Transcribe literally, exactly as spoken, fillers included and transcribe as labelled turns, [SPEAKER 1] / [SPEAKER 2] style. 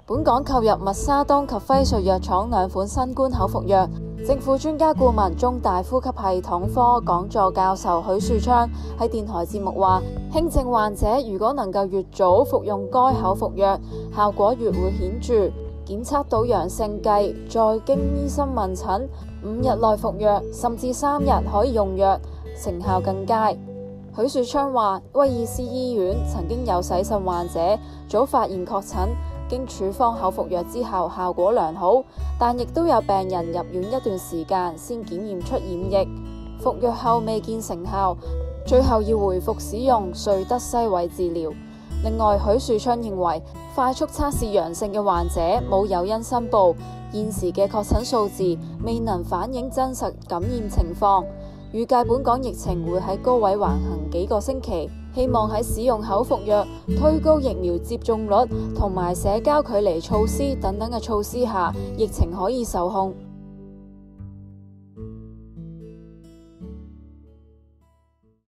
[SPEAKER 1] 本港購入默沙東及輝瑞藥廠兩款新冠口服藥。政府專家顧問、中大呼吸系統科講座教授許樹昌喺電台節目話：輕症患者如果能夠越早服用該口服藥，效果越會顯著。檢測到陽性計，再經醫生問診，五日內服藥，甚至三日可以用藥，成效更佳。許樹昌話：威爾斯醫院曾經有洗腎患者早發現確診，經處方口服藥之後效果良好，但亦都有病人入院一段時間先檢驗出染疫，服藥後未見成效，最後要回復使用瑞德西韋治療。另外，許樹昌認為快速測試陽性嘅患者冇誘因申報，現時嘅確診數字未能反映真實感染情況。預計本港疫情會喺高位橫行幾個星期，希望喺使用口服藥、推高疫苗接種率同埋社交距離措施等等嘅措施下，疫情可以受控。